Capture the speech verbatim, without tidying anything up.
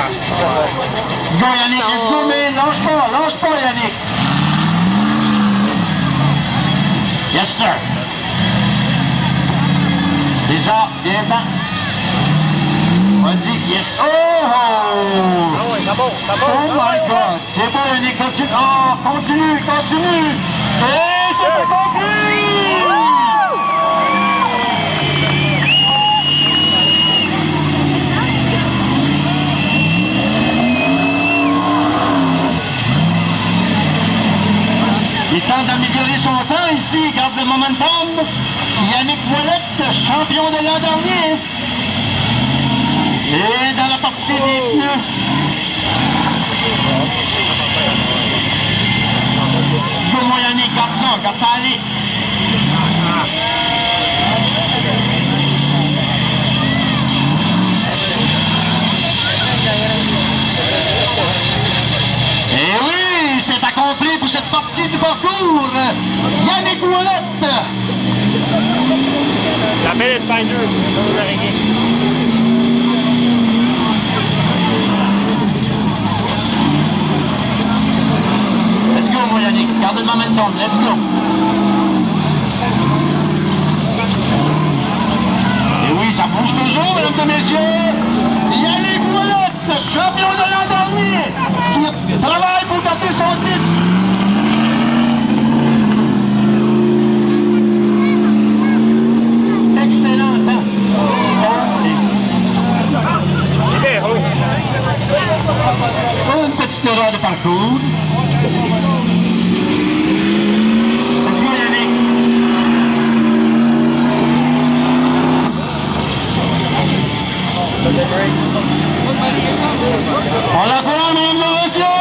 Go Yannick, let's go man, lâche pas, lâche pas Yannick. Yes sir. Déjà, bien dedans. Vas-y, yes. Oh! Ah ouais, ça bon, ça bon. Oh my god, c'est bon Yannick, continue. Oh, continue, continue. Et c'est accompli! Il tente d'améliorer son temps ici, garde le momentum. Yannick Nworc, champion de l'an dernier. Et dans la partie des pneus. Go moi Yannick, garde ça, garde ça aller. Et oui, c'est accompli pour cette partie du parcours. Yannick Nworc. Ça fait les spiders, ça vous arrêtez. Let's go, mon Yannick. Garde le momentum. Let's go. Et oui, ça bouge toujours, mesdames et messieurs. Yannick Nworc, champion de l'an dernier. Il travaille pour garder son titre. Excellent temps. Une petite erreur de parcours. Let's go, Yannick. On l'apprend, mesdames et messieurs.